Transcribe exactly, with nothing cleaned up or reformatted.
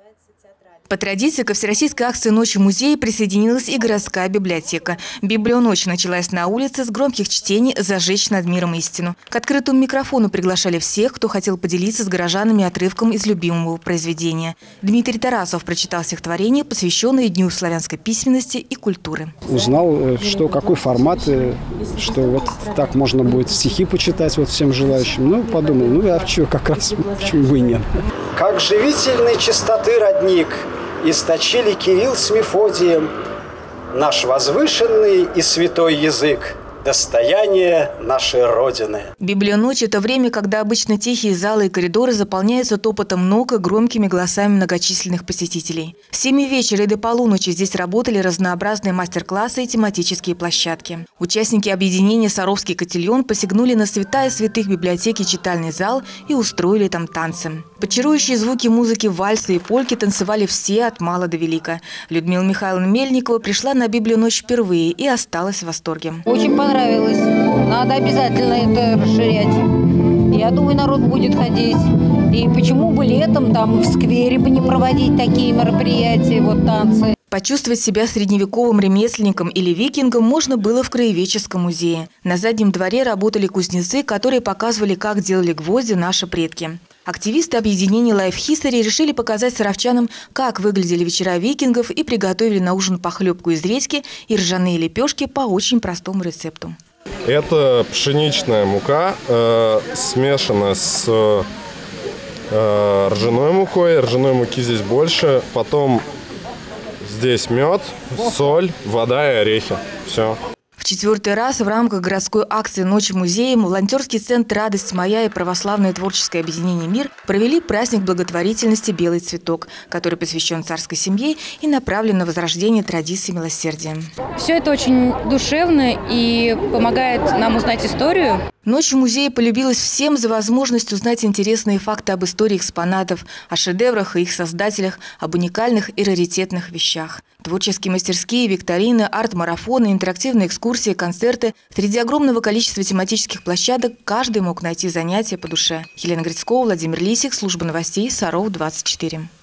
По традиции ко всероссийской акции «Ночи музея» присоединилась и городская библиотека. Библионочь началась на улице с громких чтений «Зажечь над миром истину». К открытому микрофону приглашали всех, кто хотел поделиться с горожанами отрывком из любимого произведения. Дмитрий Тарасов прочитал стихотворение, посвященное Дню славянской письменности и культуры. Узнал, что какой формат, что вот так можно будет стихи почитать вот всем желающим. Ну, подумал, ну а что, как раз, почему бы и нет. Как живительной чистоты родник источили Кирилл с Мефодием наш возвышенный и святой язык, достояние нашей Родины. Библионочь – это время, когда обычно тихие залы и коридоры заполняются топотом ног и громкими голосами многочисленных посетителей. С семи вечера и до полуночи здесь работали разнообразные мастер-классы и тематические площадки. Участники объединения «Саровский котельон» посягнули на святая святых библиотеки читальный зал и устроили там танцы. Под чарующие звуки музыки, вальсы и польки танцевали все от мала до велика. Людмила Михайловна Мельникова пришла на Библионочь впервые и осталась в восторге. Очень понравилось. Надо обязательно это расширять. Я думаю, народ будет ходить. И почему бы летом там в сквере бы не проводить такие мероприятия, вот танцы. Почувствовать себя средневековым ремесленником или викингом можно было в краеведческом музее. На заднем дворе работали кузнецы, которые показывали, как делали гвозди наши предки. Активисты объединения Life History решили показать саровчанам, как выглядели вечера викингов, и приготовили на ужин похлебку из редьки и ржаные лепешки по очень простому рецепту. Это пшеничная мука, э, смешана с э, ржаной мукой. Ржаной муки здесь больше. Потом здесь мед, соль, вода и орехи. Все. В четвертый раз в рамках городской акции «Ночи музея» волонтерский центр «Радость моя» и православное творческое объединение «Мир» провели праздник благотворительности «Белый цветок», который посвящен царской семье и направлен на возрождение традиций милосердия. Все это очень душевно и помогает нам узнать историю. «Ночь в музее» полюбилась всем за возможность узнать интересные факты об истории экспонатов, о шедеврах и их создателях, об уникальных и раритетных вещах. Творческие мастерские, викторины, арт-марафоны, интерактивные экскурсии, концерты. Среди огромного количества тематических площадок каждый мог найти занятие по душе. Елена Грицкова, Владимир Лисик, служба новостей, Саров, двадцать четыре.